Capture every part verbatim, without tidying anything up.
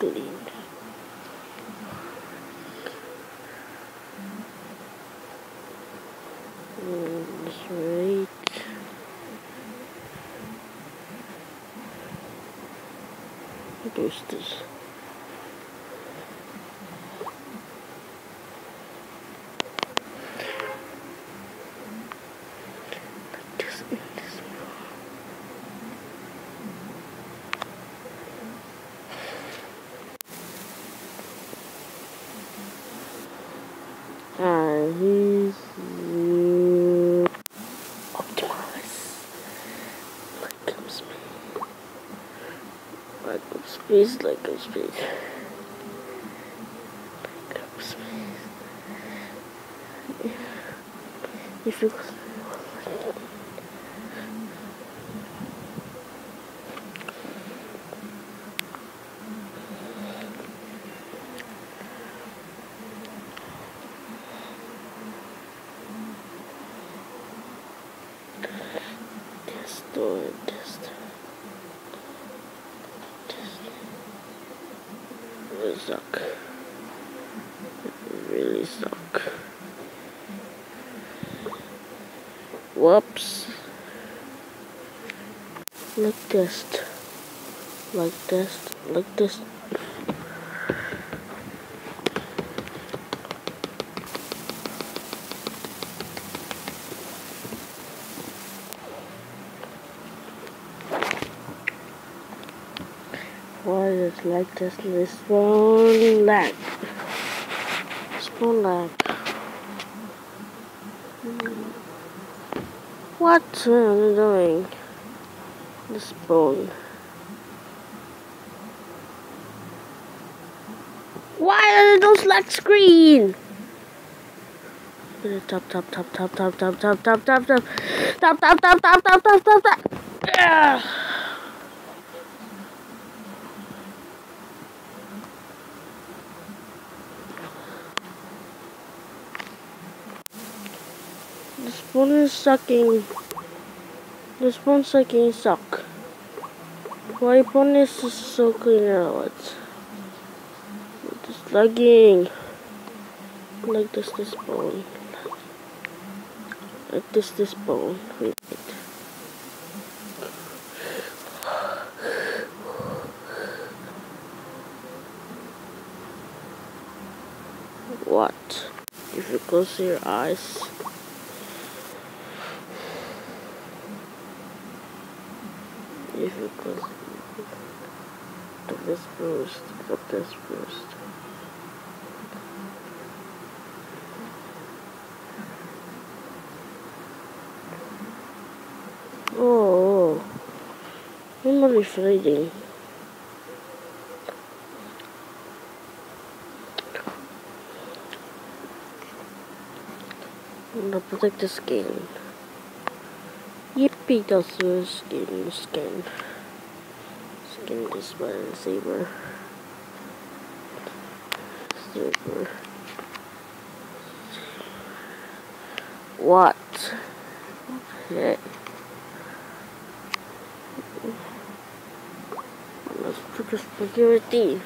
clean. Mm, that's right. What is this? Just in this and he's uh, Optimus. Like comes me. Like comes space, like comes space. Like comes space. If you just do it, just really suck. It really suck. Whoops. Like this. Like this. Like this. Why is it like this? This one lag. This one lag. What am I doing? This bone. Why are those lag screen? Tap tap tap tap tap tap tap tap tap tap tap tap tap tap tap tap tap tap tap. This phone is sucking. This phone sucking suck. Why phone is so clean now? It's just lagging. Like this, this phone. Like this, this phone. Wait. What? If you close your eyes. If you close to this first, to this first. Oh, I'm not afraid. I'm gonna protect the skin. Yippee, that's the skin, skin. Skin is better, saber. Saber. What? Okay. Let's put the security.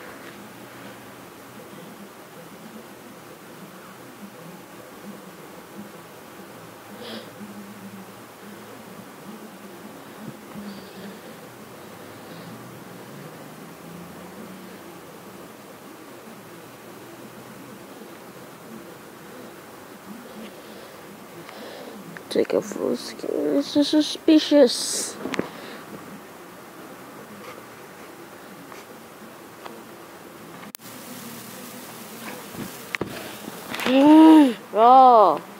Take a full skin. This is suspicious. Oh.